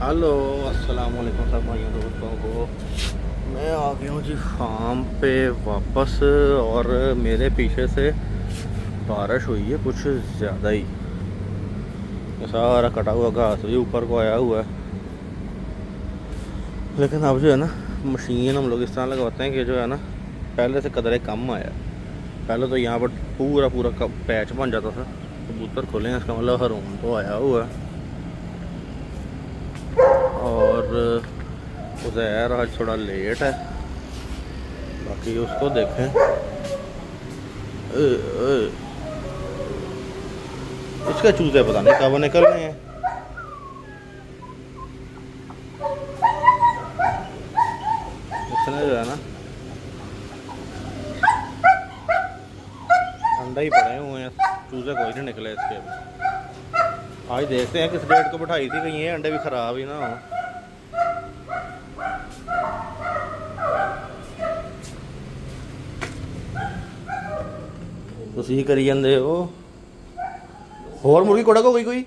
Hello अस्सलाम वालेकुम सब भाइयों दोस्तों को। मैं आ गया हूँ जी फार्म पे वापस, और मेरे पीछे से बारिश हुई है कुछ ज़्यादा ही। सारा कटा हुआ घास भी ऊपर को आया हुआ है, लेकिन अब जो है ना मशीन हम लोग इस तरह लगवाते हैं कि जो है ना पहले से कदरे कम आया। पहले तो यहाँ पर पूरा पूरा पैच बन जाता था। कबूतर खोले हैं, इसका मतलब हरून तो आया हुआ है। और उज़ैर आज थोड़ा लेट है, बाकी उसको देखें। इसका चूज़े पता नहीं कब निकल रहे हैं। इसने जो है ना अंडा ही पड़े हुए हैं, चूज़े कोई नहीं निकले इसके। आज देखते हैं किस डेट को बिठाई थी, कहीं ये अंडे भी ख़राब ही ना हो। तुसी करी जांदे हो होर मुर्गी कोड़ा को कोई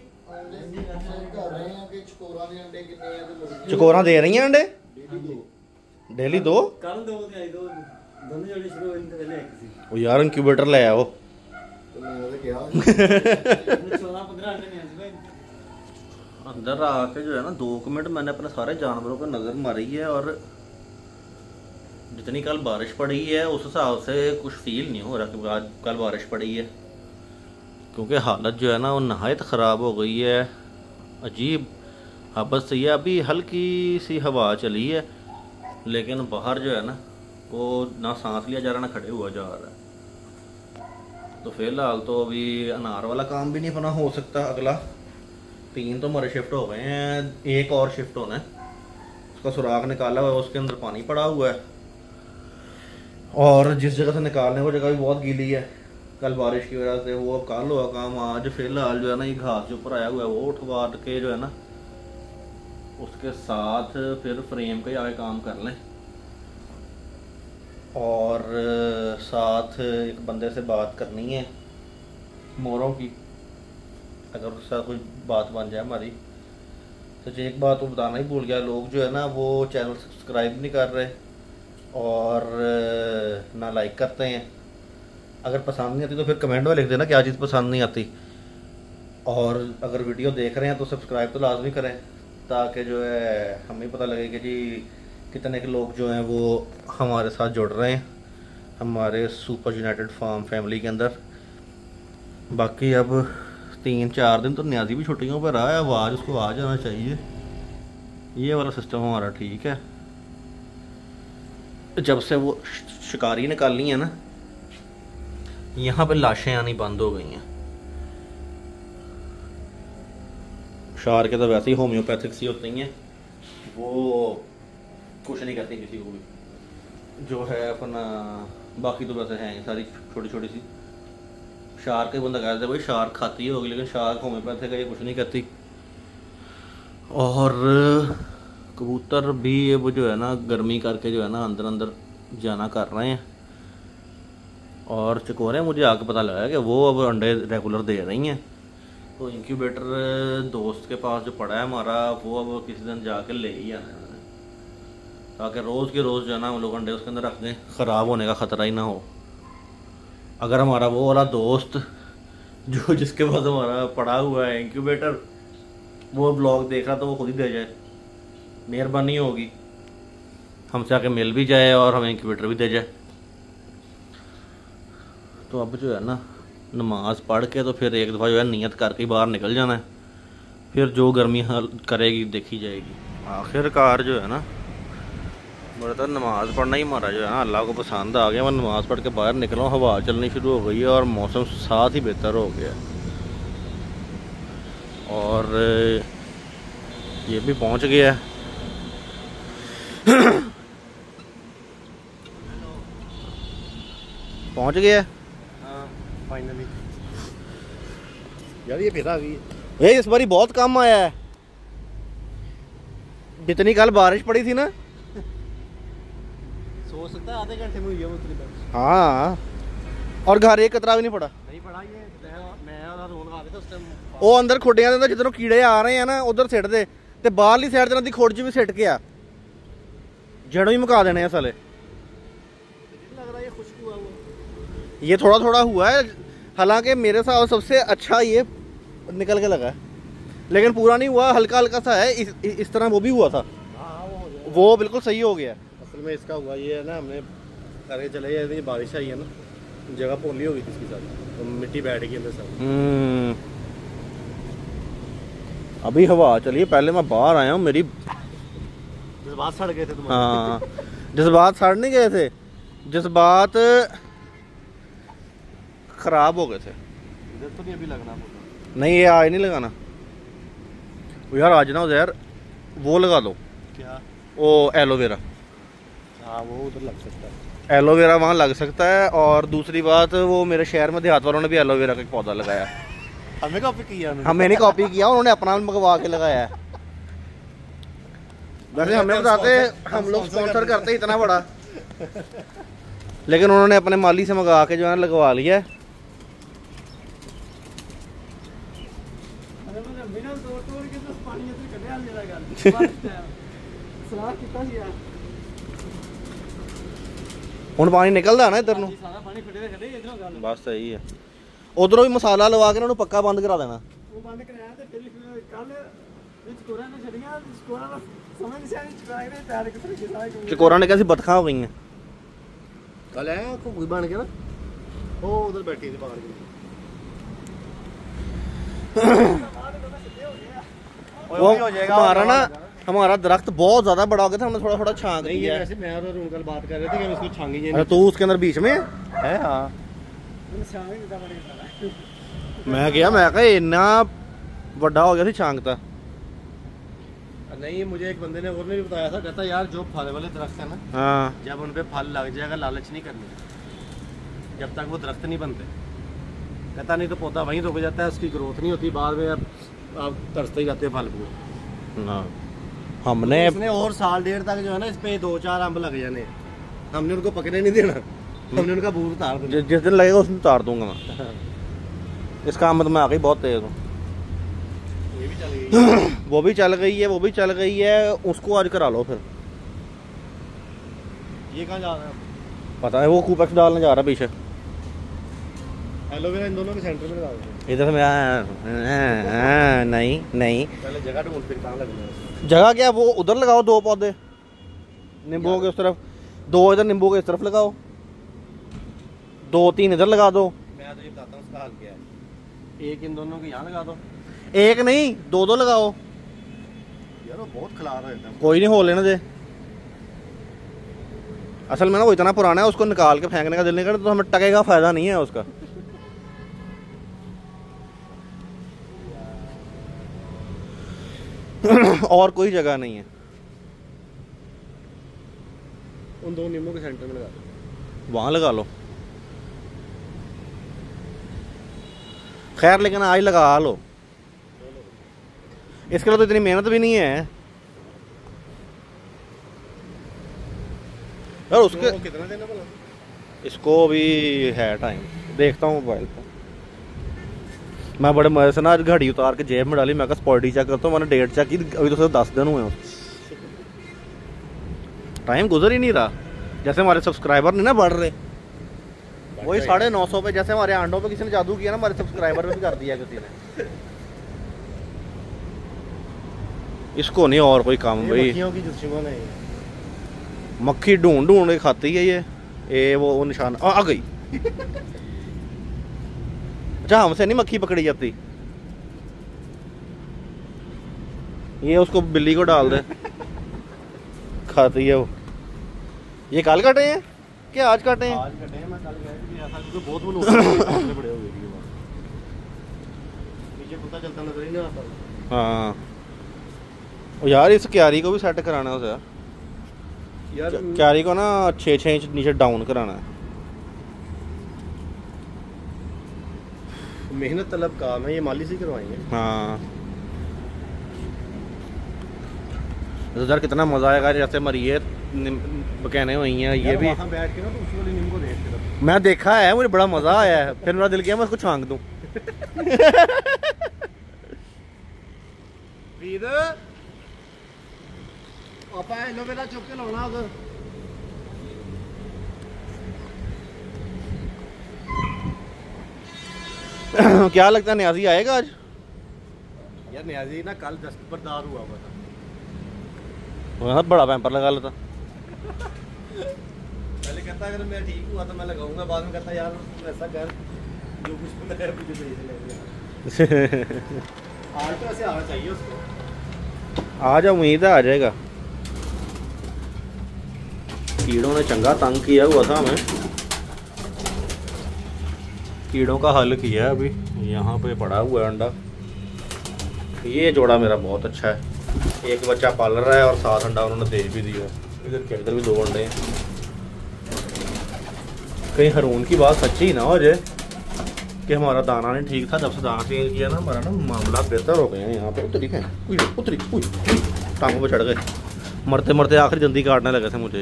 चकोरा दे रही हैं अंडे डेली दो यार। इंक्यूबेटर ले आओ। अंदर आके जो है ना 2 मिनट मैंने अपने सारे जानवरों पर नज़र मारी है, और जितनी कल बारिश पड़ी है उस हिसाब से कुछ फील नहीं हो रहा कि आज कल बारिश पड़ी है, क्योंकि हालत जो है ना वो नहायत ख़राब हो गई है। अजीब हाबत से है। अभी हल्की सी हवा चली है, लेकिन बाहर जो है ना वो ना सांस लिया जा रहा ना खड़े हुआ जा रहा है। तो फिलहाल तो अभी अनार वाला काम भी नहीं बना हो सकता। अगला 3 तो हमारे शिफ्ट हो गए हैं, एक और शिफ्ट होना है। उसका सुराख निकाला हुआ है, उसके अंदर पानी पड़ा हुआ है, और जिस जगह से निकालने वो जगह भी बहुत गीली है कल बारिश की वजह से। वो कल हुआ काम, आज फिलहाल जो है ना ये घास जो ऊपर आया हुआ है वो उठवा के जो है ना उसके साथ फिर फ्रेम के आगे काम कर लें। और साथ एक बंदे से बात करनी है मोरों की, अगर उसके साथ कोई बात बन जाए हमारी। तो एक बात वो बताना ही भूल गया, लोग जो है ना वो चैनल सब्सक्राइब नहीं कर रहे और ना लाइक करते हैं। अगर पसंद नहीं आती तो फिर कमेंट में लिख देना क्या चीज़ पसंद नहीं आती। और अगर वीडियो देख रहे हैं तो सब्सक्राइब तो लाजमी करें, ताकि जो है हमें पता लगे कि जी कितने के लोग जो हैं वो हमारे साथ जुड़ रहे हैं हमारे सुपर यूनाइटेड फार्म फैमिली के अंदर। बाकी अब 3-4 दिन तो न्याजी भी छुट्टियों पर रहा है, अब आज उसको आ जाना चाहिए। ये वाला सिस्टम हमारा ठीक है। जब से वो शिकारी निकालनी है ना, यहाँ पे लाशें आनी बंद हो गई हैं। शार के तो वैसे ही होम्योपैथिक सी होती हैं, वो कुछ नहीं करती किसी को भी जो है अपना। बाकी तो वैसे हैं सारी छोटी छोटी सी। शार्क के बंदा कहते हैं भाई शार्क खाती होगी, लेकिन शार्क होम्योपैथिक है, ये कुछ नहीं करती। और कबूतर भी ये वो जो है ना गर्मी करके जो है ना अंदर अंदर जाना कर रहे हैं। और चकोरे मुझे आके पता लगा कि वो अब अंडे रेगुलर दे रही हैं। तो इंक्यूबेटर दोस्त के पास जो पड़ा है हमारा, वो अब किसी दिन जाके ले ही आना है, ताकि रोज़ के रोज़ जो है ना हम लोग अंडे उसके अंदर रख दें, ख़राब होने का ख़तरा ही ना हो। अगर हमारा वो वाला दोस्त जो जिसके पास हमारा पड़ा हुआ है इंक्यूबेटर वो ब्लॉग देख रहा तो वो खुद ही दे जाए, मेहरबानी होगी, हमसे आके मिल भी जाए और हमें इंक्यूबेटर भी दे जाए। तो अब जो है ना नमाज पढ़ के तो फिर एक दफ़ा जो है नियत करके बाहर निकल जाना है, फिर जो गर्मी करेगी देखी जाएगी। आखिरकार जो है ना मेरा तो नमाज़ पढ़ना ही हमारा जो है ना अल्लाह को पसंद आ गया। मैं नमाज़ पढ़ के बाहर निकला हूँ, हवा चलनी शुरू हो गई है और मौसम साथ ही बेहतर हो गया। और ये भी पहुँच गया है। पहुँच गया फाइनली यार। ये फिर आ गई इस बारी बहुत कम आया है, जितनी कल बारिश पड़ी थी ना। सोच सकता है आधे घंटे में हुई है वो उतनी बारिश। हाँ, और घर एक कतरा भी नहीं पड़ा। नहीं पड़ा। ये मैं और रोन आ गए थे उस टाइम। वो अंदर खुडियां दे जिधरों कीड़े आ रहे हैं ना उधर सिट दे, ਤੇ ਬਾਹਰਲੀ ਸਾਈਡ ਤੇ ਦੀ ਖੁਰਜ ਵੀ ਸਿੱਟ ਕੇ ਆ, जड़ों ही मुका देने हैं साले। लग रहा है ये खुश्क हुआ हुआ, ये थोड़ा थोड़ा हुआ है, हालांकि मेरे साथ सबसे अच्छा ये निकल के लगा है, लेकिन पूरा नहीं हुआ, हल्का हल्का सा है। इस तरह वो भी हुआ था। वो बिल्कुल सही हो गया। असल में इसका हुआ ये है ना, हमने करके चले गए, बारिश आई है ना, जगह पोली हो गई थी इसके साथ, तो मिट्टी बैठ गई अंदर सब। अभी हवा चलिए, पहले मैं बाहर आया हूँ, मेरी जज्बात सड़ गए थे तुम्हारे। हाँ जज्बात सड़ नहीं गए थे, जज्बात खराब हो गए थे। इधर तो नहीं अभी लगना होगा। नहीं ये आज नहीं लगाना यार, आज ना यार वो लगा दो। क्या? वो एलोवेरा। हाँ वो उधर लग सकता है, एलोवेरा वहाँ लग सकता है। और दूसरी बात, वो मेरे शहर में देहात वालों ने भी एलोवेरा का एक पौधा लगाया। हमें कॉपी किया? हमें नहीं कॉपी किया, उन्होंने अपना मंगवा के लगाया है। वैसे हमें बताते हम लोग स्पॉन्सर करते इतना बड़ा, लेकिन उन्होंने अपने माली से मंगा के जो है लगवा लिया है। ਹੁਣ ਪਾਣੀ ਨਿਕਲਦਾ ਨਾ ਇੱਧਰ ਨੂੰ, ਬਸ ਸਹੀ ਹੈ। ਉਧਰੋਂ ਵੀ ਮਸਾਲਾ ਲਵਾ ਕੇ ਇਹਨਾਂ ਨੂੰ ਪੱਕਾ ਬੰਦ ਕਰਾ ਦੇਣਾ। ਉਹ ਬੰਦ ਕਰਾਇਆ ਤੇ ਫਿਰ ਕੱਲ ਵਿੱਚ ਕੋਰਾ ਨੇ ਛੜੀਆਂ, ਕੋਰਾ ਦਾ ਸਮਝ ਨਹੀਂ ਆਇਆ ਚੁਰਾਏ ਨੇ ਪੈਰ ਕਿੱਥੇ ਗਏ ਸਾਰੇ। ਚਕੋਰਾ ਨੇ ਕਿਹਾ ਸੀ ਬਤਖਾਂ ਹੋ ਗਈਆਂ कल है कोई बन के ना, वो उधर बैठी थी बाहर। वो हमारा ना, हमारा दरख्त बहुत ज्यादा बड़ा हो गया था, हमने थोड़ा थोड़ा छांग दिया है। वैसे मैं और अरुण कल बात कर रहे थे कि हम इसको छांगेंगे। अरे तू उसके अंदर बीच में है? हाँ मैं गया, मैं कहा इतना बड़ा हो गया थी छांगता। नहीं मुझे एक बंदे ने और ने भी बताया था, कहता यार जो फल वाले दरख्त है ना, हाँ जब उन पे फल लग जाएगा लालच नहीं करनी, जब तक वो दरख्त नहीं बनते। कहता नहीं तो पौधा वहीं रुक जाता है, उसकी ग्रोथ नहीं होती, बाद में आप तरसते ही जाते हैं फल को ना। हमने इसने और साल डेढ़ तक जो है ना इस पे 2-4 अम्ब लग जाने, हमने उनको पकड़ने नहीं देना, हमने उनका बूर उतार देना। जिस दिन लगेगा उस दिन उतार दूंगा मैं। इसका आमद में आ गई बहुत तेज हूँ। वो भी चल गई है, वो भी चल गई है, उसको आज करा लो फिर। ये कहाँ जा रहा है? पता है, वो कूपेक्स डालने जा रहा है पीछे। एलोवेरा इन दोनों के सेंटर में लगा दो। इधर से मैं नहीं नहीं, पहले जगह ढूंढ फिर कहाँ लगना है। जगह क्या, वो उधर लगाओ 2 पौधे नींबू के उस तरफ, 2 इधर नींबू के इस तरफ लगाओ, 2-3 इधर लगा दो। मैं तो ये बताता हूँ उसका हाल क्या है, एक इन दोनों के यहाँ लगा दो। एक नहीं 2-2 लगाओ यार, वो बहुत खिलार रहता है। कोई नहीं, हो लेने दे। असल में ना वो इतना पुराना है, उसको निकाल के फेंकने का दिल नहीं करता, तो हमें टके का फायदा नहीं है उसका। और कोई जगह नहीं है। उन 2 नींबू के सेंटर में लगा दो, वहां लगा लो। खैर लेकिन आज लगा लो, इसके लिए तो इतनी मेहनत भी नहीं है यार। उसके कितना देना बोला? इसको भी है टाइम, देखता हूँ मोबाइल पर। मैं बड़े मजे से ना आज घड़ी उतार के जेब में डाली, मैं कहा स्पॉटी चेक करता हूँ, मैंने डेट चेक की, अभी तो सिर्फ 10 दिन हुए हैं। टाइम गुजर ही नहीं रहा। जैसे हमारे सब्सक्राइबर नहीं ना बढ़ रहे, वही 950 पे, जैसे हमारे आंडों पे किसी ने जादू किया ना, हमारे सब्सक्राइबर पे भी कर दिया किसी ने। इसको नहीं और कोई काम भाई, मक्खियों की दुश्मन है। मक्खी ढूंढ ढूंढ के खाती है ये वो निशान आ गई। अच्छा हमसे नहीं मक्खी पकड़ी जाती, ये उसको बिल्ली को डाल दे, खाती है वो। ये कल काटे हैं क्या आज काटे हैं? आज काटे हैं, मैं कल गया कि ऐसा तो बहुत बड़े हो गए नीचे पता चलता नजर ही नहीं आता। हाँ यार इस क्यारी को भी सेट कराना है उसे यार, क्यारी को ना 6-6 इंच नीचे डाउन कराना है। मेहनत तलब काम है, ये माली से करवाएंगे। हाँ तो यार कितना मजा आएगा, जैसे हमारी ये कहने हुई हैं ये भी वहाँ बैठ के ना, तो उस वाली नीम को देख के मैं देखा है, मुझे बड़ा मजा आया है, फिर मेरा दिल किया मैं उसको छांग दूं। आप एलोवेरा चुप के लाना उधर। क्या लगता है न्याजी आएगा आज? यार न्याजी ना कल दस्तबरदार हुआ था, बड़ा पैम्पर लगा लेता। पहले कहता अगर मैं ठीक हुआ तो मैं लगाऊंगा, बाद में कहता यार ऐसा कर जो कुछ बनाया मुझे भेज ले। आज तो ऐसे आना चाहिए उसको। आज उम्मीद है आ जाएगा। कीड़ों ने चंगा तंग किया हुआ था हमें, कीड़ों का हल किया है। अभी यहाँ पे पड़ा हुआ है अंडा। ये जोड़ा मेरा बहुत अच्छा है, एक बच्चा पाल रहा है और 7 अंडा उन्होंने दे भी दिया। इधर के इधर भी 2 अंडे हैं। कहीं हारून की बात सच्ची ना हो जाए कि हमारा दाना नहीं ठीक था, जब से दाना चेंज किया ना हमारा ना मामला बेहतर हो गए हैं। यहाँ पे उतरी है, उतरी टांगों पे चढ़ गए, मरते मरते आखिरी जल्दी काटने लगे थे मुझे।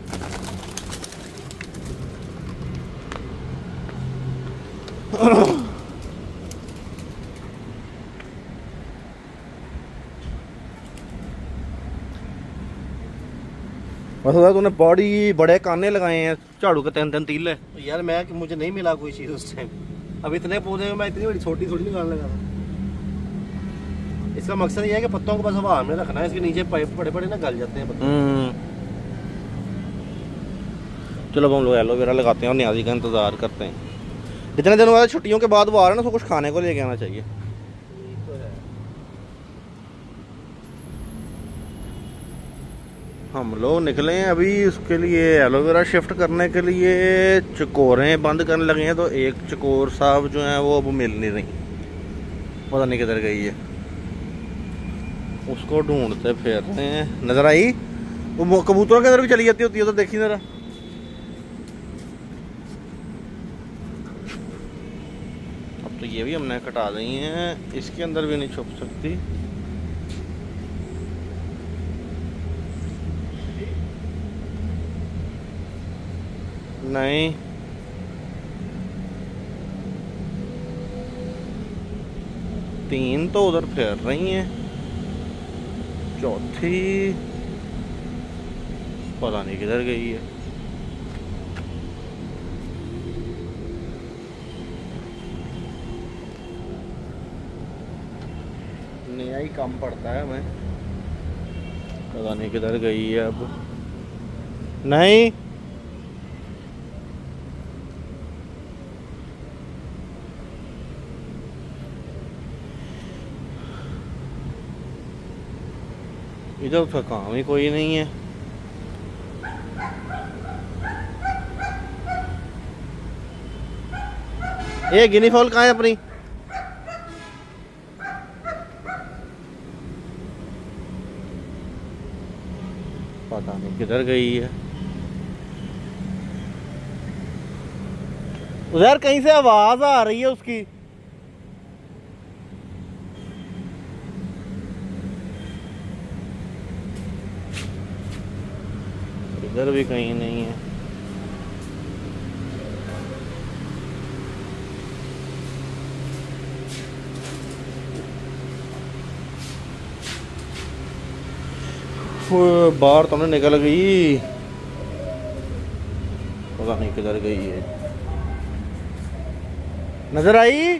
मतलब तूने बड़ी बड़े काने लगाए हैं, झाड़ू के 3-3 तीले। यार मैं मुझे नहीं मिला कोई चीज़ उस टाइम। अब इतने पौधे में मैं इतनी बड़ी छोटी थोड़ी निकालने लगा था। इसका मकसद ये है कि पत्तों को बस हवा में रखना है, इसके नीचे पाइप बड़े बड़े ना गल जाते हैं पत्ते। चलो अब हम लोग एलोवेरा लगाते हैं और न्याजी का इंतज़ार करते हैं। जितने दिनों बाद छुट्टियों के बाद वो आ रहे हैं ना, उसको कुछ खाने को लेके आना चाहिए। हम लोग निकले हैं अभी उसके लिए, एलोवेरा शिफ्ट करने के लिए। चकोरें बंद करने लगे हैं, तो एक चकोर साहब जो हैं वो अब मिल नहीं रही, पता नहीं किधर गई है। उसको ढूंढते फिर रहे हैं। नजर आई वो कबूतरों के अंदर भी चली जाती होती है, तो देखी जरा। अब तो ये भी हमने कटा दी हैं, इसके अंदर भी नहीं छुप सकती। नहीं, तीन तो उधर फिर रही हैं, चौथी पता नहीं किधर गई है। नया ही कम पड़ता है हमें, पता नहीं किधर गई है अब। नहीं, इधर उसका काम ही कोई नहीं है। ये गिनी फॉल कहाँ है अपनी? पता नहीं किधर गई है। उधर कहीं से आवाज आ रही है उसकी। इधर भी कहीं नहीं है। बाहर तो निकल गई, पता नहीं किधर गई है। नजर आई?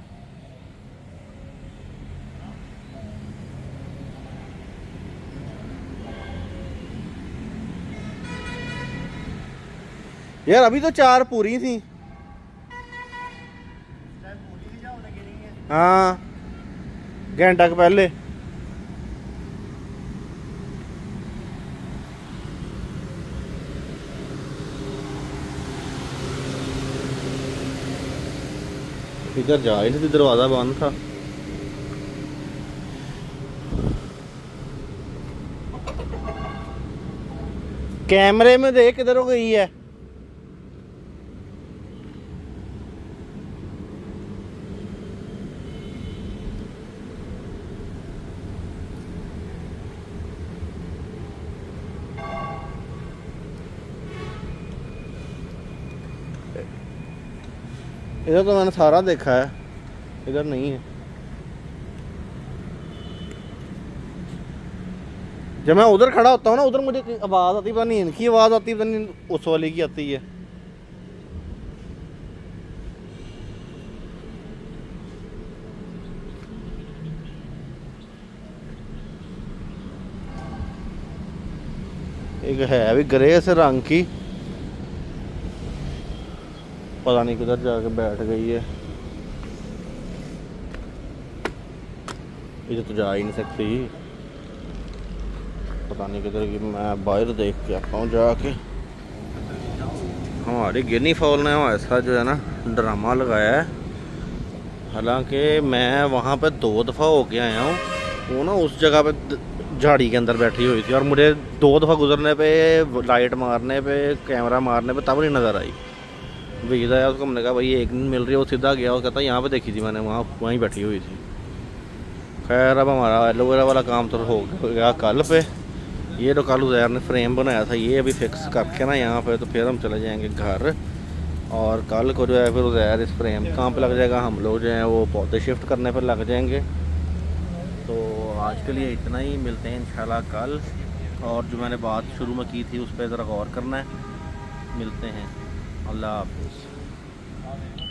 यार अभी तो 4 पूरी थी। हाँ, घंटा के पहले। इधर जा ही नहीं, दरवाजा बंद था। कैमरे में देख किधर हो गई है। इधर तो मैंने सारा देखा है, इधर नहीं है। जब मैं उधर खड़ा होता हूँ ना, उधर मुझे आवाज़ आती, पता नहीं इनकी आवाज़ आती, पता नहीं उस वाले की आती है। एक है भी ग्रे से रंग की, पता नहीं किधर जाके बैठ गई है, इधर तो जा ही नहीं सकती, पता नहीं किधर की। मैं बाहर देख के आता हूँ जाके। हमारी गिनी फॉल ने ऐसा जो है ना ड्रामा लगाया है, हालांकि मैं वहाँ पे 2 दफ़ा होके आया हूँ। वो ना उस जगह पे झाड़ी के अंदर बैठी हुई थी और मुझे 2 दफ़ा गुजरने पे, लाइट मारने पे, कैमरा मारने पे तब नहीं नज़र आई। भेजा है उसको, हमने कहा भाई एक दिन मिल रही है, वो सीधा गया और कहता यहाँ पे देखी थी मैंने, वहाँ वहीं बैठी हुई थी। खैर अब हमारा एलोवेरा वाला काम तो हो गया कल पे। ये तो कल उज़ैर ने फ्रेम बनाया था, ये अभी फिक्स करके ना यहाँ पे, तो फिर हम चले जाएंगे घर। और कल को जो है फिर उज़ैर इस फ्रेम काम पे लग जाएगा, हम लोग जो हैं वो पौधे शिफ्ट करने पर लग जाएंगे। तो आज के लिए इतना ही, मिलते हैं इंशाल्लाह कल। और जो मैंने बात शुरू में की थी उस पर ज़रा गौर करना है। मिलते हैं, अल्लाह हाफ़िज़।